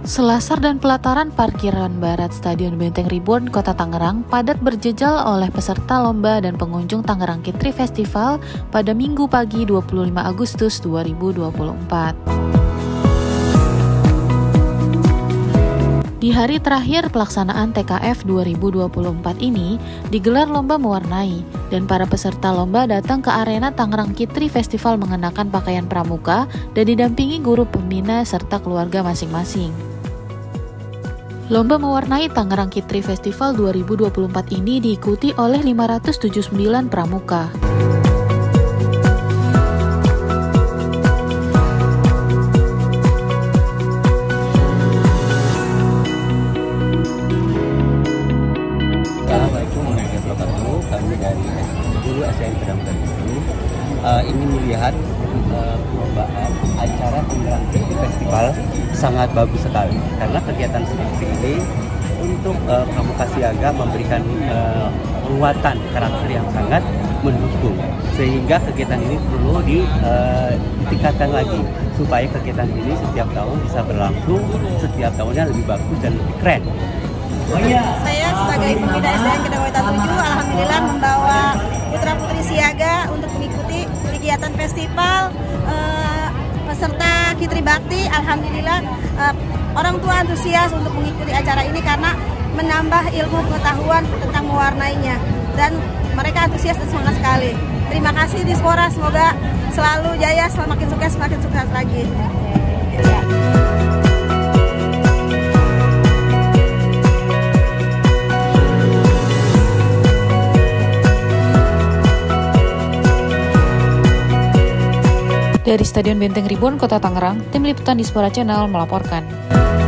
Selasar dan pelataran parkiran barat Stadion Benteng Reborn, Kota Tangerang padat berjejal oleh peserta lomba dan pengunjung Tangerang Kitri Festival pada Minggu pagi 25 Agustus 2024. Di hari terakhir pelaksanaan TKF 2024 ini, digelar lomba mewarnai, dan para peserta lomba datang ke arena Tangerang Kitri Festival mengenakan pakaian pramuka dan didampingi guru pembina serta keluarga masing-masing. Lomba mewarnai Tangerang Kitri Festival 2024 ini diikuti oleh 579 pramuka. Assalamualaikum warahmatullahi wabarakatuh. Kami dari Guru SDN Pramuka Guru ini melihat perlombaan acara Tangerang Kitri Festival sangat bagus sekali karena kegiatan seperti ini untuk pramuka siaga memberikan penguatan karakter yang sangat mendukung, sehingga kegiatan ini perlu ditingkatkan lagi supaya kegiatan ini setiap tahun bisa berlangsung, setiap tahunnya lebih bagus dan lebih keren. Saya sebagai pembina SDN Kedawaitan 7, alhamdulillah membawa putra-putri siaga untuk mengikuti kegiatan festival peserta Kitri Bakti. Alhamdulillah orang tua antusias untuk mengikuti acara ini karena menambah ilmu pengetahuan tentang mewarnainya, dan mereka antusias dan semangat sekali. Terima kasih Dispora, semoga selalu jaya, semakin sukses lagi. Ya. Dari Stadion Benteng Reborn, Kota Tangerang, Tim Liputan Dispora Channel melaporkan.